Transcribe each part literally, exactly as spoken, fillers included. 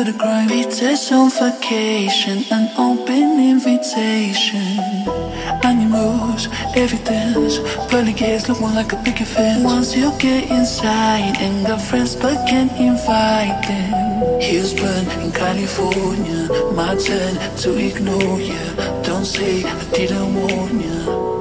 to the grind. Vitesse on vacation, an open invitation. Any moves, every dance, pearly gates look more like a picket fence. Once you get inside and got friends but can't invite them. Heels burn in California, my turn to ignore ya. Don't say I didn't warn ya.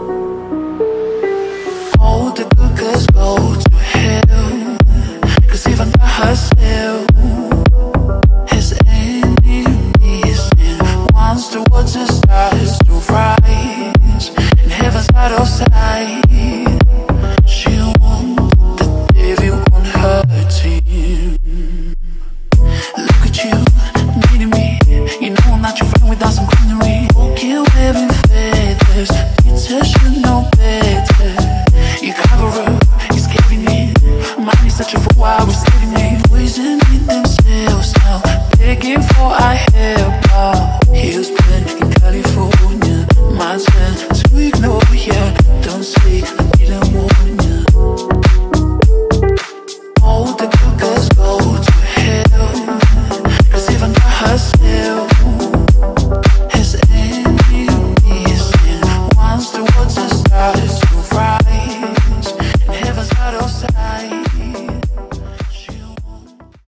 All the good girls go to hell, cause even God herself has any reason. Once the water starts to rise and heaven's out of sight, she wants the devil on her team. Look at you, needing me. You know I'm not your friend without some greenery. Okay, wearing feathers, you should know better. You cover up, you're scaring me. Mine is such a fool, I was scaring me. Poison